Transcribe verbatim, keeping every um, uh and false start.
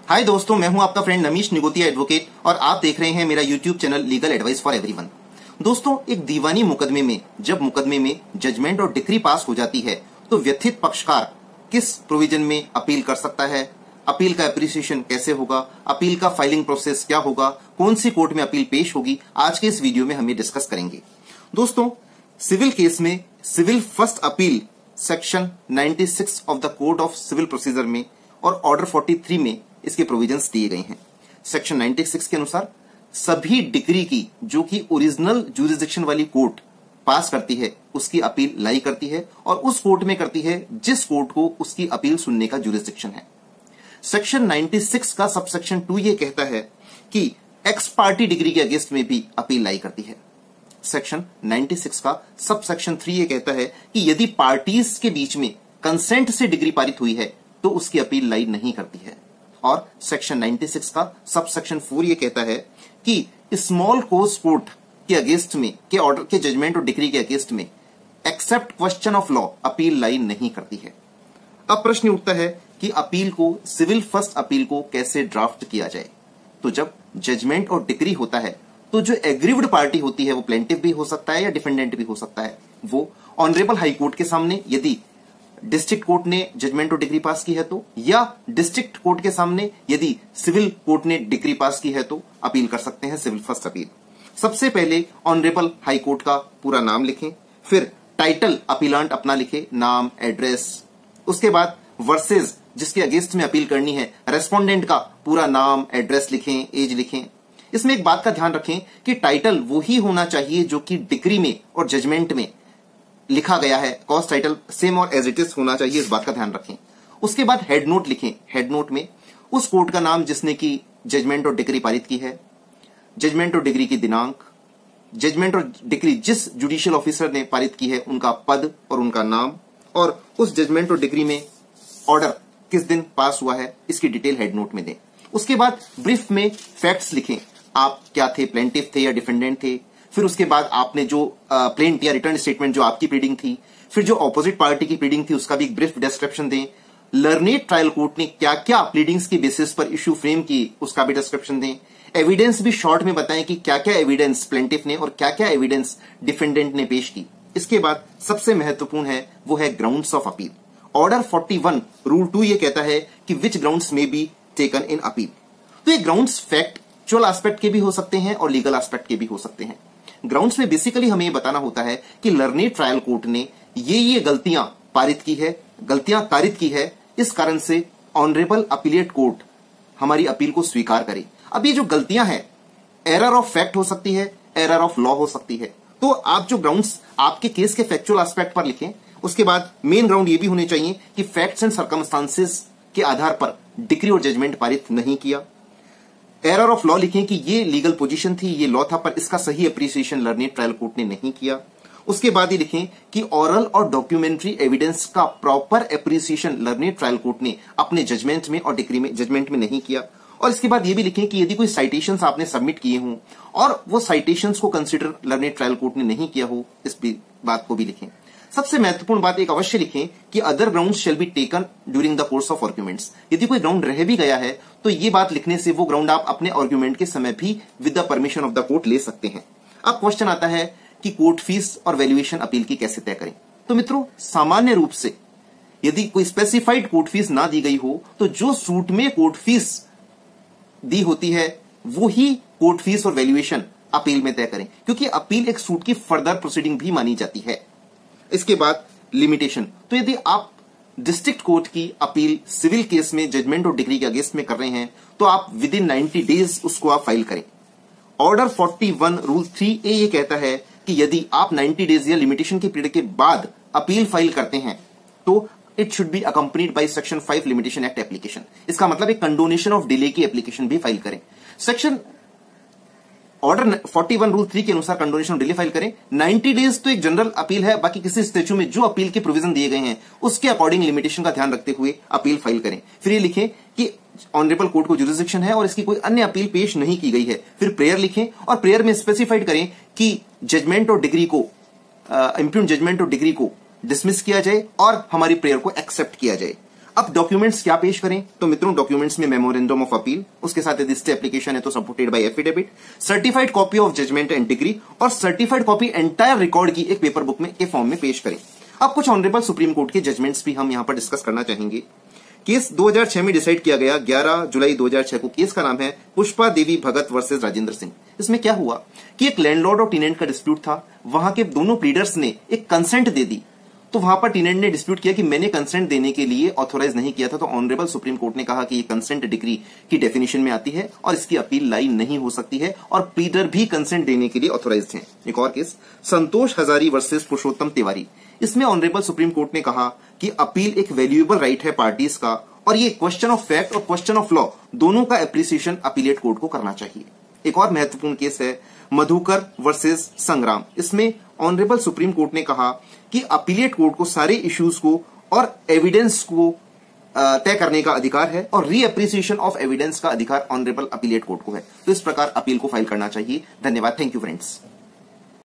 हाय दोस्तों, मैं हूं आपका फ्रेंड नमीश निगोतिया एडवोकेट और आप देख रहे हैं मेरा YouTube channel legal advice for everyone. दोस्तों, एक दीवानी मुकदमे में जब मुकदमे में जजमेंट और डिक्री पास हो जाती है तो व्यथित पक्षकार किस प्रोविजन में अपील कर सकता है, अपील का एप्रिसिएशन कैसे होगा, अपील का फाइलिंग प्रोसेस क्या होगा, कौन सी कोर्ट में अपील पेश होगी, आज के इस वीडियो में हम ये डिस्कस करेंगे। दोस्तों, सिविल केस में सिविल फर्स्ट अपील सेक्शन छियानवे of the code of civil procedure में और ऑर्डर तैंतालीस में इसके प्रोविजंस दिए गए हैं। सेक्शन छियानवे के अनुसार सभी डिग्री की जो कि ओरिजिनल ज्यूरिसडिक्शन वाली कोर्ट पास करती है उसकी अपील लाई करती है और उस कोर्ट में करती है जिस कोर्ट को उसकी अपील सुनने का ज्यूरिसडिक्शन है। सेक्शन छियानवे का सबसेक्शन टू ये कहता है कि एक्स पार्टी डिग्री के अगेंस्ट में भी अपील लाई करती है। सेक्शन छियानवे का सबसेक्शन थ्री ये कहता है कि यदि पार्टीज के बीच में कंसेंट से डिग्री पारित हुई है तो उसकी अपील लाई नहीं करती है। और सेक्शन छियानवे का सबसेक्शन फोर ये कहता है कि स्मॉल कोज कोर्ट के अगेंस्ट में के ऑर्डर के जजमेंट और डिग्री के अगेंस्ट में except question of law appeal lie नहीं करती है। अब प्रश्न उठता है कि अपील को सिविल फर्स्ट अपील को कैसे ड्राफ्ट किया जाए। तो जब जजमेंट और डिग्री होता है तो जो एग्रीव्ड पार्टी होती है वो प्लेंटिफ भी हो सकता है या डिफेंडेंट भी हो सकता है। वो ऑनरेबल हाई कोर्ट के सामने यदि डिस्ट्रिक्ट कोर्ट ने जजमेंट और डिग्री पास की है तो, या डिस्ट्रिक्ट कोर्ट के सामने यदि सिविल कोर्ट ने डिग्री पास की है तो अपील कर सकते हैं सिविल फर्स्ट अपील। सबसे पहले ऑनरेबल हाई कोर्ट का पूरा नाम लिखें, फिर टाइटल अपीलांट अपना लिखे, नाम, एड्रेस। उसके बाद वर्सेज जिसके अगेंस्ट में अपील करनी है रेस्पोंडेंट का पूरा नाम, एड्रेस लिखें, एज लिखें। इसमें एक बात का ध्यान रखें कि टाइटल वही होना चाहिए जो कि डिग्री में और जजमेंट में लिखा गया है। कॉज टाइटल सेम और एज इट इज होना चाहिए, इस बात का ध्यान रखें। उसके बाद हेड नोट लिखें। हेड नोट में उस कोर्ट का नाम जिसने की जजमेंट और डिग्री पारित की है, जजमेंट और डिग्री की दिनांक, जजमेंट और डिग्री जिस जुडिशियल ऑफिसर ने पारित की है उनका पद और उनका नाम, और उस जजमेंट और डिग्री में ऑर्डर किस दिन पास हुआ है इसकी डिटेल हेड नोट में दें। उसके बाद ब्रीफ में फैक्ट्स लिखें, आप क्या थे, प्लेंटिफ थे या डिफेंडेंट थे। फिर उसके बाद आपने जो प्लेंट या रिटर्न स्टेटमेंट जो आपकी प्लीडिंग थी, फिर जो ऑपोजिट पार्टी की प्लीडिंग थी उसका भी एक ब्रीफ डिस्क्रिप्शन दें। लर्नेड ट्रायल कोर्ट ने क्या क्या प्लीडिंग्स की बेसिस पर इश्यू फ्रेम की उसका भी डिस्क्रिप्शन दें। एविडेंस भी शॉर्ट में बताएं कि क्या क्या एविडेंस प्लेंटिफ ने और क्या क्या एविडेंस डिफेंडेंट ने पेश की। इसके बाद सबसे महत्वपूर्ण है वो है ग्राउंड्स ऑफ अपील। ऑर्डर इकतालीस रूल टू ये कहता है कि विच ग्राउंड्स में बी टेकन इन अपील। तो ये ग्राउंड्स फैक्चुअल एस्पेक्ट के भी हो सकते हैं और लीगल एस्पेक्ट के भी हो सकते हैं। ग्राउंड्स में बेसिकली हमें बताना होता है कि लर्नेड ट्रायल कोर्ट ने ये ये गलतियां पारित की है, गलतियां कारित की है, इस कारण से ऑनरेबल अपीलेट कोर्ट हमारी अपील को स्वीकार करे। अब ये जो गलतियां हैं, एरर ऑफ फैक्ट हो सकती है, एरर ऑफ लॉ हो सकती है। तो आप जो ग्राउंड्स आपके केस के फैक्चुअल एस्पेक्ट पर लिखें। उसके बाद मेन ग्राउंड ये भी होने चाहिए कि फैक्ट्स एंड सर्कमस्टांसेस के आधार पर डिक्री और जजमेंट पारित नहीं किया। एरर ऑफ लॉ लिखें कि ये लीगल पोजीशन थी, ये लॉ था, पर इसका सही अप्रिसिएशन लर्नेड ट्रायल कोर्ट ने नहीं किया। उसके बाद ही लिखें कि ऑरल और डॉक्यूमेंट्री एविडेंस का proper appreciation learned trial court ने अपने जजमेंट में और डिक्री में जजमेंट में नहीं किया। और इसके बाद ये भी लिखें कि यदि कोई साइटेशंस आपने सबमिट किए हों और वो साइटेशंस को कंसीडर लर्नेड ट्रायल कोर्ट ने नहीं किया हो, इस बात को भी लिखें। सबसे महत्वपूर्ण बात एक अवश्य लिखें कि other grounds shall be taken during the course of arguments. यदि कोई ग्राउंड रह भी गया है तो ये बात लिखने से वो ग्राउंड आप अपने आर्ग्यूमेंट के समय भी with the permission of the court ले सकते हैं। अब क्वेश्चन आता है कि कोर्ट फीस और वैल्यूएशन अपील की कैसे तय करें। तो मित्रों, सामान्य रूप से यदि कोई स्पेसिफाइड कोर्ट फीस ना दी गई हो तो जो सूट में कोर्ट फीस दी होती है वो ही कोर्ट फीस और वैल्यूएशन अपील में तय करें, क्योंकि अपील एक सूट की फर्दर प्रोसीडिंग भी मानी जाती है। इसके बाद लिमिटेशन। तो यदि आप डिस्ट्रिक्ट कोर्ट की अपील सिविल केस में जजमेंट और डिग्री के अगेंस्ट में कर रहे हैं तो आप विद इन नाइन्टी डेज उसको आप फाइल करें। ऑर्डर इकतालीस रूल थ्री ए ये कहता है कि यदि आप नाइन्टी डेज या लिमिटेशन की पीरियड के बाद अपील फाइल करते हैं तो it should be accompanied by section five limitation act application. इसका मतलब एक कंडोनेशन ऑफ डिले की एप्लीकेशन भी फाइल करें। सेक्शन ऑर्डर इकतालीस रूल थ्री के अनुसार कंडोनेशन ऑफ डिले फाइल करें। नाइन्टी डेज तो एक जनरल अपील है, बाकी किसी स्टेचू में जो अपील के प्रोविजन दिए गए हैं उसके अकॉर्डिंग लिमिटेशन का ध्यान रखते हुए अपील फाइल करें। फिर ये लिखें कि ऑनरेबल कोर्ट को ज्यूरिसडिक्शन है और इसकी कोई अन्य अपील पेश नहीं की गई है। फिर प्रेयर लिखें और प्रेयर में स्पेसिफाइड करें कि जजमेंट और डिग्री को इंप्यूग्न जजमेंट और डिग्री को डिसमिस किया जाए और हमारी प्रेयर को एक्सेप्ट किया जाए। अब डॉक्यूमेंट्स क्या पेश करें? तो मित्रों, डॉक्यूमेंट्स में मेमोरेंडम ऑफ अपील, उसके साथ यदि स्टे एप्लीकेशन है तो supported by affidavit, certified copy of judgment and decree और सर्टिफाइड कॉपी एंटायर रिकॉर्ड की एक पेपर बुक में के फॉर्म में पेश करें। अब कुछ ऑनरेबल सुप्रीम कोर्ट के जजमेंट्स भी हम यहां पर डिस्कस करना चाहेंगे। केस दो हज़ार छह में डिसाइड किया गया, ग्यारह जुलाई दो हज़ार छह को। केस का नाम है पुष्पा देवी भगत वर्सेस राजेंद्र सिंह। इसमें क्या हुआ कि एक लैंडलॉर्ड और टेनेंट का डिस्प्यूट था। वहां के दोनों प्लीडर्स ने एक कंसेंट दे दी, तो वहां पर टेनेंट ने डिस्प्यूट किया कि मैंने कंसेंट देने के लिए ऑथोराइज नहीं किया था। तो ऑनरेबल सुप्रीम कोर्ट ने कहा कि ये कंसेंट डिग्री की डेफिनेशन में आती है और इसकी अपील लाई नहीं हो सकती है और प्लीडर भी कंसेंट देने के लिए ऑथोराइज्ड हैं। एक और केस संतोष हजारी वर्सेस पुरुषोत्तम तिवारी। इसमें ऑनरेबल सुप्रीम कोर्ट ने कहा कि अपील एक वैल्यूएबल राइट है पार्टीज का और ये क्वेश्चन ऑफ फैक्ट और क्वेश्चन ऑफ लॉ दोनों का एप्रिसिएशन अपीलेट कोर्ट को करना चाहिए। एक और महत्वपूर्ण केस है मधुकर वर्सेस संग्राम। इसमें ऑनरेबल सुप्रीम कोर्ट ने कहा कि अपीलेट कोर्ट को सारे इश्यूज को और एविडेंस को तय करने का अधिकार है और रीएप्रिसिएशन ऑफ एविडेंस का अधिकार ऑनरेबल अपीलेट कोर्ट को है। तो इस प्रकार अपील को फाइल करना चाहिए। धन्यवाद। Thank you friends.